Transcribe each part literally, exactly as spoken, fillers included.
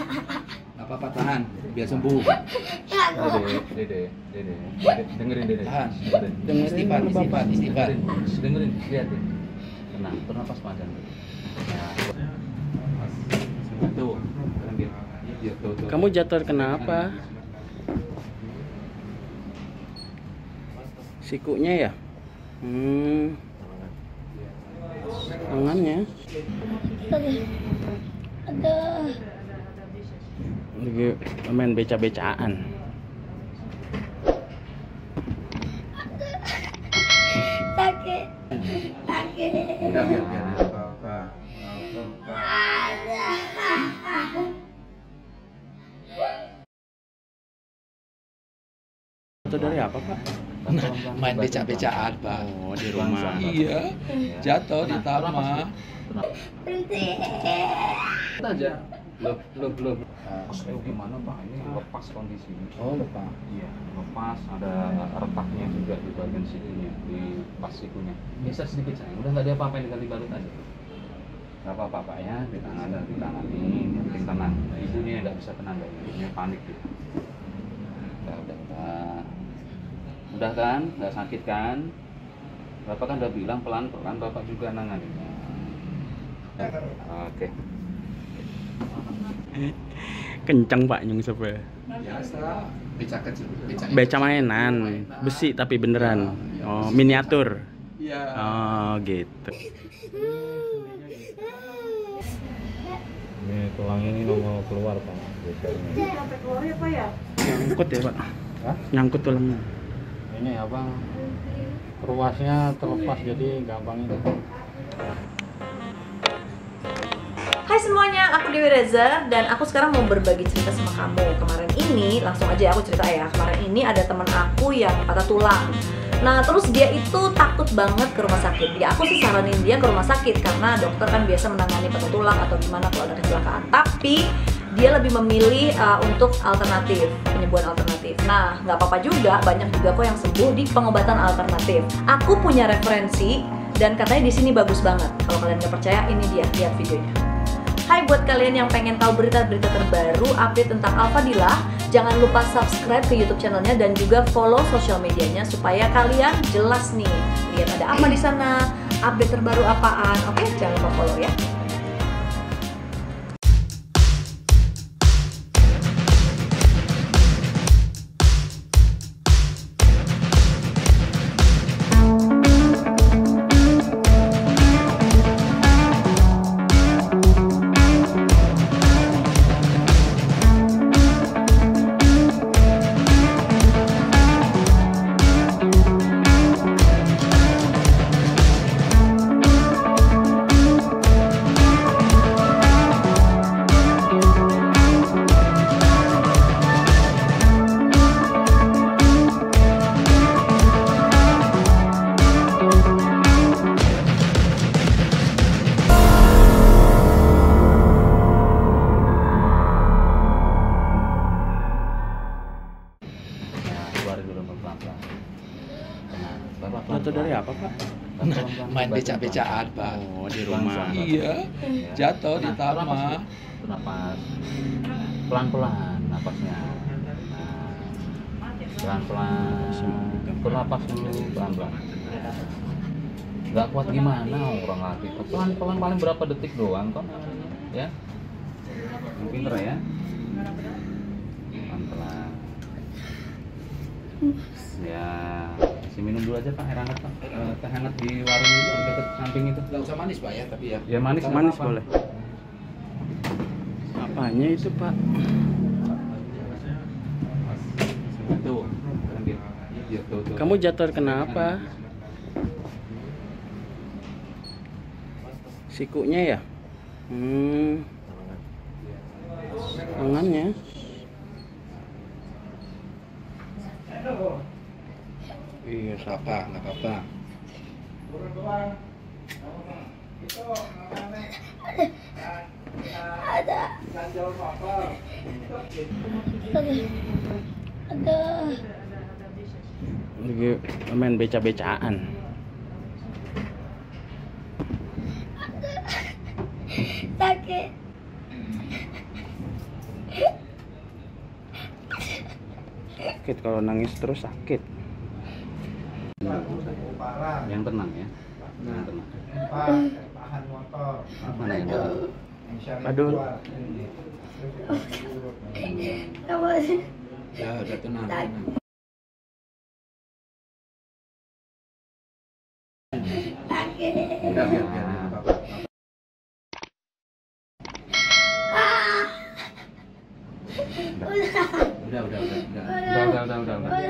Gak apa-apa, tahan biar sembuh. Dede, dede, dede, dede, dengerin dede. Tahan. Dengerin. Dengerin istighfar, istighfar, istighfar. Dengerin, dengerin, lihat deh. Tenang, bernapas panjang. Ya. Tuh, ambil. Ya, tuh, tuh. Kamu jatuh kenapa? Sikunya ya? Hmm. Tangannya? Ada. Lagi main beca-becaan. Sakit. Sakit. Udah, biar biar apa-apa. Ada. Itu dari apa, Pak? Main beca-becaan, Pak. Oh, di rumah. Iya, jatuh di taman. Berhenti. aja. Loh, loh, loh. Eh, gimana Pak? Ini lepas kondisinya. Oh, lupa. Iya, lepas. Ada retaknya juga di bagian sikunya, di pas sikunya. Bisa sedikit sayang. Udah nggak ada apa-apa, tinggal dibalut aja. Gak apa-apa Pak ya, di tangan dan di tangan ini, yang penting tenang. Ibunya nggak bisa tenang, guys. Ibunya panik gitu. Udah, udah, udah. Udah kan? Nggak sakit kan? Bapak kan udah bilang pelan-pelan, Bapak juga nanganinya. Oke. Kencang Pak nyungsep ya. Biasa, beca kecil, beca. Beca mainan, besi tapi beneran. Oh, miniatur. Iya. Oh, gitu. Ini tulang ini mau keluar Pak. Sampai keluar ya Pak ya? Nyangkut ya, Pak. Hah? Nyangkut tulangnya. Ini apa? Ruasnya terlepas jadi gampang ini. Hai semuanya, aku Dewi Reza dan aku sekarang mau berbagi cerita sama kamu. Kemarin ini, langsung aja aku cerita ya. Kemarin ini ada teman aku yang patah tulang. Nah, terus dia itu takut banget ke rumah sakit. Ya, aku sih saranin dia ke rumah sakit karena dokter kan biasa menangani patah tulang atau gimana kalau ada kecelakaan. Tapi dia lebih memilih uh, untuk alternatif, penyembuhan alternatif. Nah, nggak apa-apa juga, banyak juga kok yang sembuh di pengobatan alternatif. Aku punya referensi dan katanya di sini bagus banget. Kalau kalian nggak percaya, ini dia, lihat videonya. Hai buat kalian yang pengen tahu berita-berita terbaru, update tentang Alfadilah, jangan lupa subscribe ke YouTube channelnya dan juga follow sosial medianya supaya kalian jelas nih lihat ada apa di sana, update terbaru apaan. Oke, jangan lupa follow ya. Atau dari apa, Pak? Main beca-becaan, Pak. Oh, di rumah. Iya, jatuh di taman. Bernapas pelan-pelan, napasnya. Pelan-pelan. Bernapas dulu pelan-pelan. Gak kuat gimana orang laki. Pelan-pelan paling berapa detik doang kok. Ya. Yang pinter ya. Pelan-pelan. Ya, kasih minum dulu aja Pak, air hangat Pak. Eh, teh hangat di warung itu dekat samping itu. Nggak usah manis, Pak ya, tapi ya. Ya manis, Manis, manis apa-apa. boleh. Apanya itu, Pak? Tuh, ambil. Ya, tuh, tuh. Kamu jatuh kenapa? Sikunya ya? Hmm. Tangannya? Iya, nggak apa, nggak apa. Ada. Ada. Lagi main beca-becaan. Sakit. sakit kalau nangis terus sakit. Yang tenang ya. Yang tenang. Mana yang tenang? Aduh. Kamu Ya udah tenang. tenang. sakit. Udah biar biar apa-apa. Udah udah udah udah. Udah, udah, udah, udah, udah.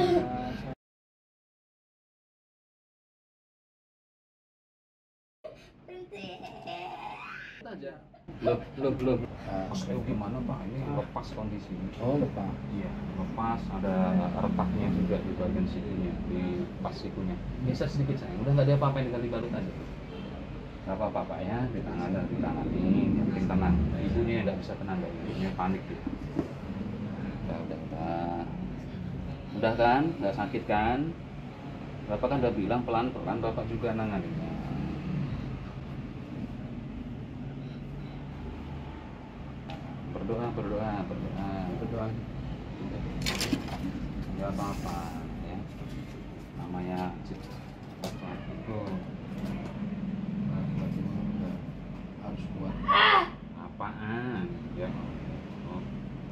Loh, loh, loh. Aduh, gimana Pak? Ini lepas kondisinya. Oh lupa. Iya, lepas, ada retaknya juga di bagian sikunya, di pas sikunya. Bisa sedikit sayang, udah nggak ada apa-apa, tinggal dibalut aja. Nggak apa-apa Pak ya, di tangan dan di tangan ini, yang penting tenang. Ibunya nggak bisa tenang, Pak. Ibunya panik dia. Udah, udah, udah. Udah kan, nggak sakit kan? Bapak kan udah bilang pelan-pelan, Bapak juga nanganinya. Berdoa, berdoa, berdoa, Berdoa. nggak apa-apa ya, namanya cipta itu Harus kuat. apaan ya. Oh.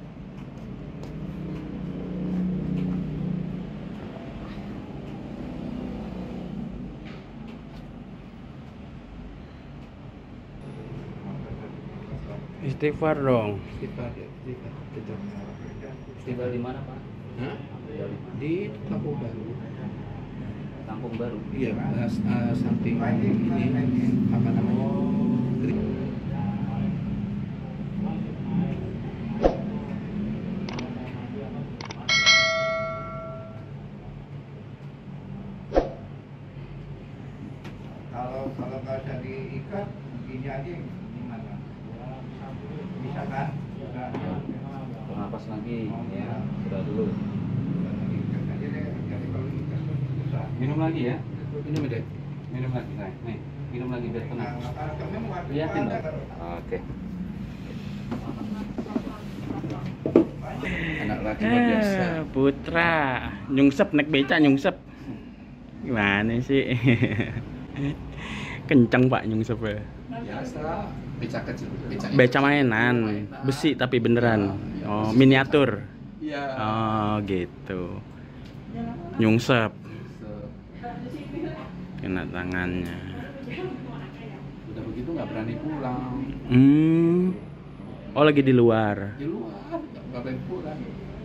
Istighfar dong. Kita kita kita. Tinggal di mana Pak? Hah? Tinggal di mana? Di Kampung Baru. Kampung Baru. Iya, uh, uh, samping ini apa namanya? Gri- Kalau kalau nggak bisa diikat, gini aja gimana? Bisa kan? Bisa. Bernapas lagi ya, sudah dulu. Ikat aja deh. Jadi kalau ikat susah. Minum lagi ya, Ini deh. minum lagi saya. Nih, minum lagi biar tenang. Nah, maka kamu mau Lihatin dong. Oke. Anak laki luar biasa. Ah, Putra nyungsep naik beca nyungsep. Gimana sih? Kenceng Pak nyungsep ya. Biasa. Beca kecil. Beca. Beca mainan, besi tapi beneran. Oh, miniatur. Iya. Oh, gitu. Nyungsep kena tangannya. Udah begitu nggak berani pulang. Hmm. Oh, lagi di luar. Di luar nggak berani pulang.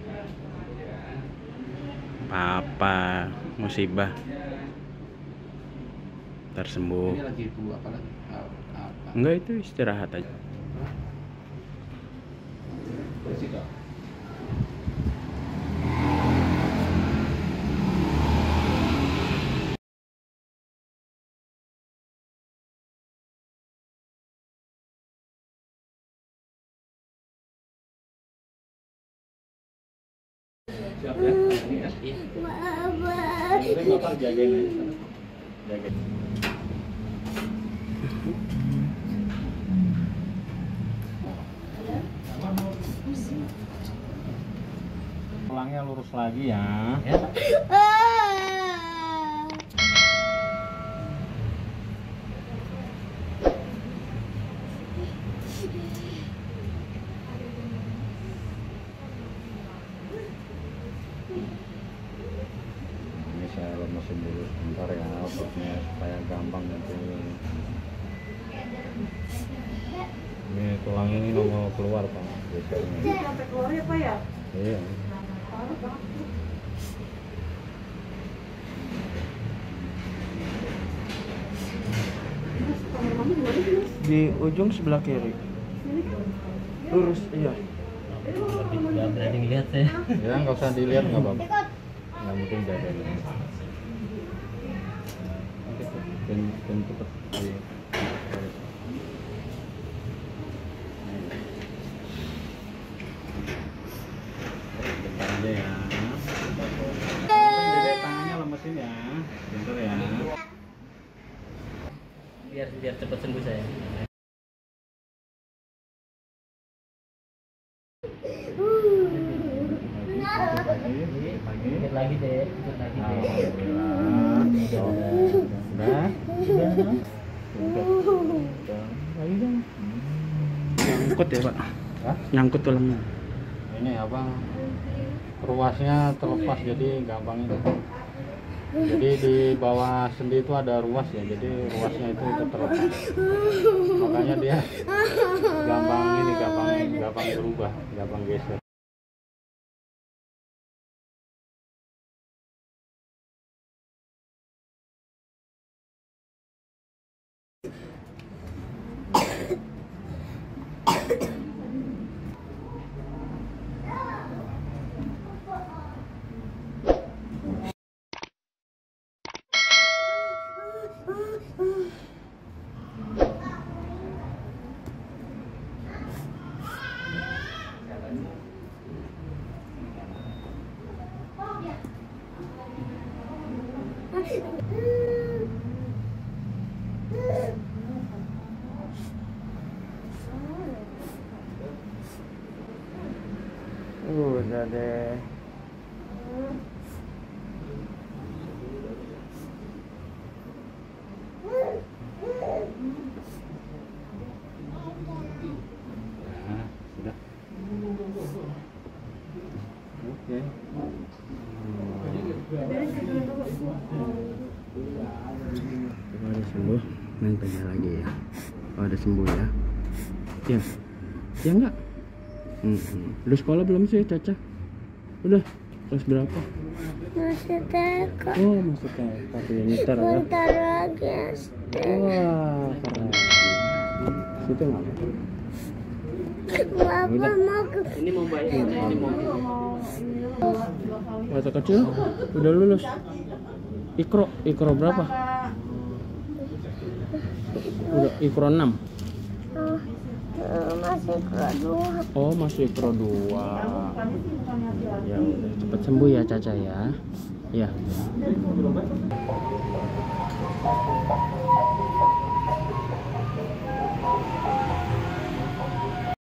Apa musibah tersembuh. Ini lagi itu apa lagi? Apa? Enggak, itu istirahat aja. Bersih. Siap ya? Mama. Bapak jagain aja. Jagain. Tulangnya lurus lagi ya. Ah. Ini saya lemesin dulu sebentar ya, obatnya supaya gampang nanti. Ini tulang ini mau keluar Pak biasanya. Sampai keluar ya Pak ya? Iya. Parah banget. Mas, kamar mama di mana sih, Mas? Di ujung sebelah kiri. Sini kan? Lurus, iya. Nggak berani lihat saya. Ya nggak usah dilihat nggak apa-apa. Ikut. Nggak mungkin jagain. Dan dan cepet. Iya. Bentar aja ya. Jadi tangannya lemesin ya. Bentar ya. Biar biar cepat sembuh saya. Uh. Lagi. lagi deh, ikut lagi deh. Alhamdulillah. Udah. Udah. Udah. Udah. Lagi dong. Nyangkut ya Pak? Hah? Nyangkut tulangnya. Ini apa? Ruasnya terlepas jadi gampang itu. Jadi di bawah sendi itu ada ruas ya, jadi ruasnya itu ikut terlepas. Makanya dia gampang ini, gampang gampang berubah, gampang geser. Udah deh. Nah, sudah. Oke. Kalau ada sembuh, main tanya lagi ya. Kalau ada sembuh ya. Ya, ya enggak. Hmm. Udah sekolah belum sih Caca? Udah. Kelas berapa? Masih T K. Oh masuk T K. Tapi nyetar ya. Bentar lagi S D. Wah keren. Situ nggak? Bapak mau ke Ini mau bayar, ini mau. Waktu kecil udah lulus. Ikro, ikro berapa? Udah ikro enam. Oh, masih kelas dua. Oh masih ikro dua. Ya udah cepet sembuh ya Caca ya. Ya.